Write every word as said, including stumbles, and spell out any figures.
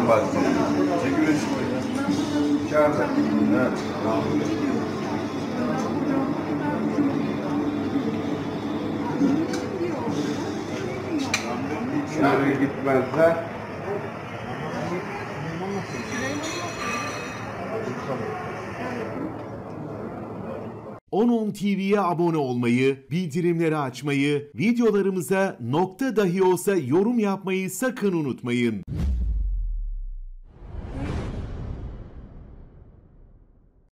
bari. Çekil şimdi. İçeride. Evet. Şöyle gitmezler. on T V'ye abone olmayı, bildirimleri açmayı, videolarımıza nokta dahi olsa yorum yapmayı sakın unutmayın.